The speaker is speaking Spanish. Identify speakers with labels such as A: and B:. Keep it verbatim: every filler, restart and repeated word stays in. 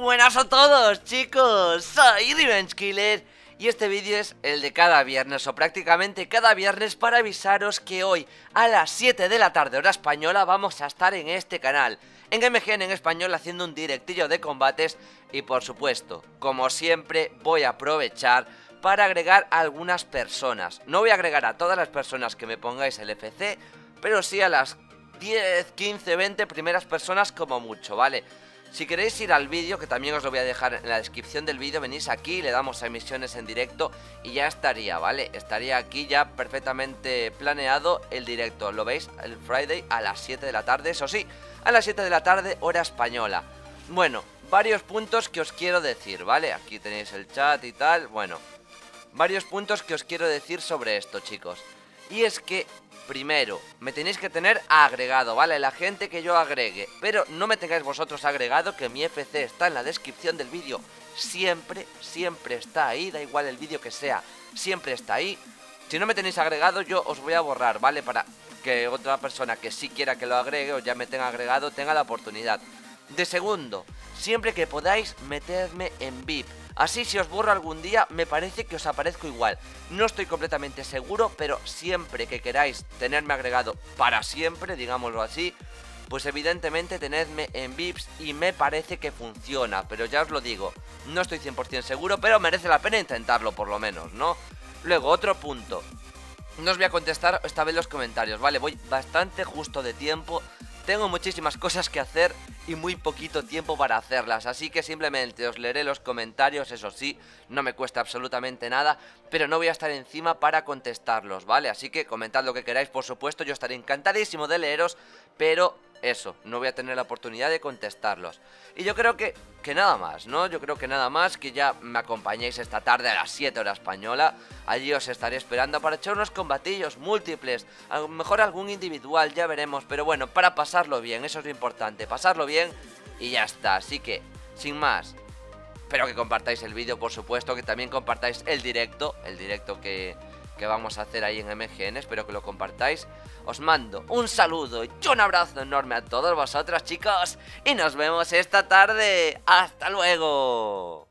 A: buenas a todos, chicos, soy Revenge Killer y este vídeo es el de cada viernes o prácticamente cada viernes para avisaros que hoy a las siete de la tarde hora española vamos a estar en este canal, en M G N en español, haciendo un directillo de combates y por supuesto, como siempre, voy a aprovechar para agregar a algunas personas. No voy a agregar a todas las personas que me pongáis el F C, pero sí a las diez, quince, veinte primeras personas como mucho, ¿vale? Si queréis ir al vídeo, que también os lo voy a dejar en la descripción del vídeo, venís aquí, le damos a emisiones en directo y ya estaría, ¿vale? Estaría aquí ya perfectamente planeado el directo, ¿lo veis? El Friday a las siete de la tarde, eso sí, a las siete de la tarde hora española. Bueno, varios puntos que os quiero decir, ¿vale? Aquí tenéis el chat y tal, bueno, varios puntos que os quiero decir sobre esto, chicos. Y es que, primero, me tenéis que tener agregado, ¿vale? La gente que yo agregue, pero no me tengáis vosotros agregado, que mi F C está en la descripción del vídeo. Siempre, siempre está ahí, da igual el vídeo que sea, siempre está ahí. Si no me tenéis agregado, yo os voy a borrar, ¿vale? Para que otra persona que sí quiera que lo agregue o ya me tenga agregado tenga la oportunidad. De segundo, siempre que podáis, metedme en V I P. Así, si os borro algún día, me parece que os aparezco igual. No estoy completamente seguro, pero siempre que queráis tenerme agregado para siempre, digámoslo así, pues evidentemente tenedme en V I Ps y me parece que funciona. Pero ya os lo digo, no estoy cien por cien seguro, pero merece la pena intentarlo por lo menos, ¿no? Luego, otro punto. No os voy a contestar esta vez los comentarios, ¿vale? Voy bastante justo de tiempo. Tengo muchísimas cosas que hacer y muy poquito tiempo para hacerlas, así que simplemente os leeré los comentarios, eso sí, no me cuesta absolutamente nada, pero no voy a estar encima para contestarlos, ¿vale? Así que comentad lo que queráis, por supuesto, yo estaré encantadísimo de leeros, pero eso, no voy a tener la oportunidad de contestarlos. Y yo creo que, que nada más, ¿no? Yo creo que nada más, que ya me acompañéis esta tarde a las siete hora española. Allí os estaré esperando para echar unos combatillos múltiples, a lo mejor algún individual, ya veremos. Pero bueno, para pasarlo bien, eso es lo importante, pasarlo bien y ya está. Así que, sin más, espero que compartáis el vídeo, por supuesto, que también compartáis el directo, el directo que... que vamos a hacer ahí en M G N, espero que lo compartáis. Os mando un saludo y un abrazo enorme a todos vosotros, chicos, y nos vemos esta tarde. ¡Hasta luego!